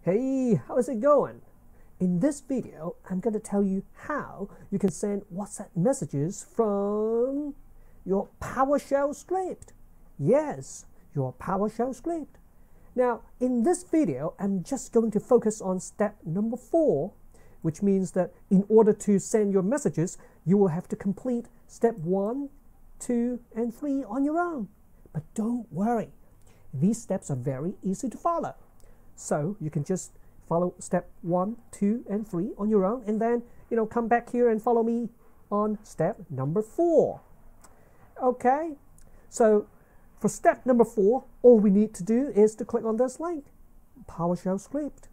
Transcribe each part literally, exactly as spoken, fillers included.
Hey, how's it going? In this video, I'm going to tell you how you can send WhatsApp messages from your PowerShell script. Yes, your PowerShell script. Now, in this video, I'm just going to focus on step number four, which means that in order to send your messages, you will have to complete step one, two, and three on your own. But don't worry, these steps are very easy to follow. So you can just follow step one, two, and three on your own, and then you know come back here and follow me on step number four. Okay, so for step number four, all we need to do is to click on this link, PowerShell script.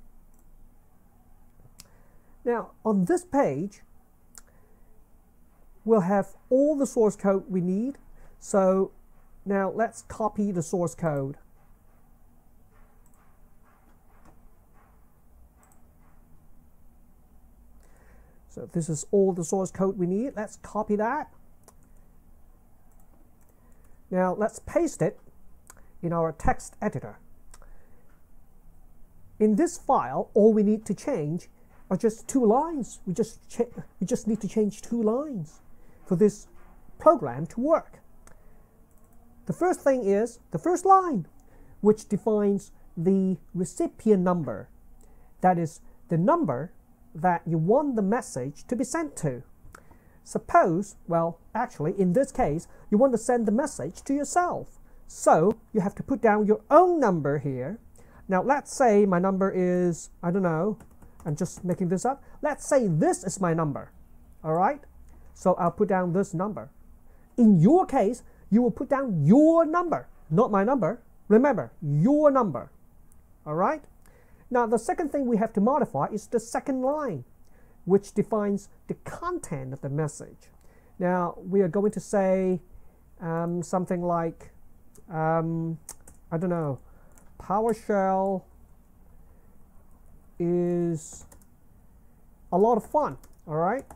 Now on this page, we'll have all the source code we need. So now let's copy the source code. So this is all the source code we need. Let's copy that. Now let's paste it in our text editor. In this file, all we need to change are just two lines. We just, we just need to change two lines for this program to work. The first thing is the first line, which defines the recipient number. That is the number that you want the message to be sent to. Suppose, well, actually, in this case, you want to send the message to yourself. So you have to put down your own number here. Now, let's say my number is, I don't know, I'm just making this up. Let's say this is my number, all right? So I'll put down this number. In your case, you will put down your number, not my number. Remember, your number, all right? Now, the second thing we have to modify is the second line, which defines the content of the message. Now, we are going to say um, something like, um, I don't know, PowerShell is a lot of fun, all right?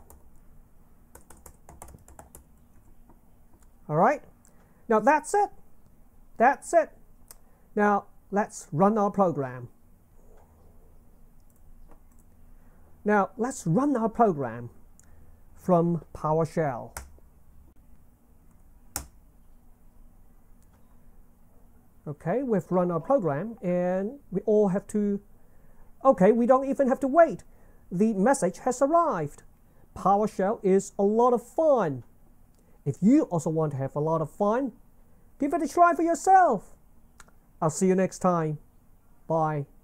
All right? Now, that's it. That's it. Now, let's run our program. Now, let's run our program from PowerShell. Okay, we've run our program, and we all have to, okay, we don't even have to wait. The message has arrived. PowerShell is a lot of fun. If you also want to have a lot of fun, give it a try for yourself. I'll see you next time. Bye.